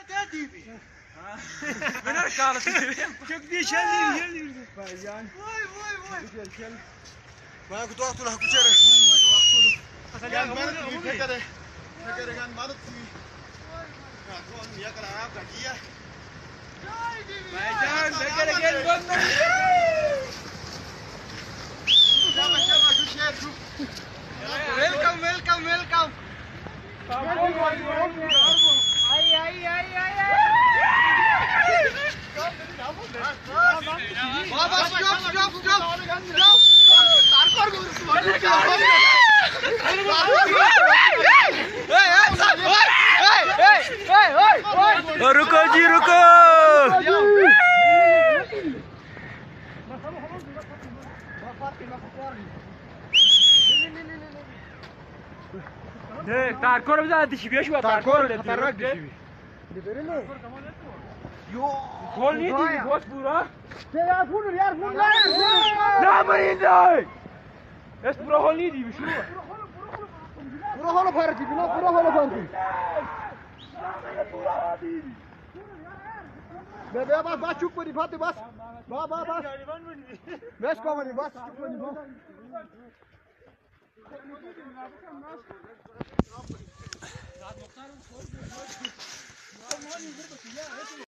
كاتبي من الكارت شوف دي شلي بايجان واي ما كنت وقت له كشره كان مالك في فكره كان مالك في كان يا كلا عاب كجيه بايجان فكره كان بند شباب شو شير شو ويلكم रुको जी रुको تاركور بزاد تشبيه شو تاركور خطرناك تشبيه يو كل نيدي بوس بورا يعرفون لا مريض بس بورا هول نيدي بشو بورا هول فارتي بورا هول فانتي بس چوک کنی فاطمه بس بس کومنی بس چوک کنی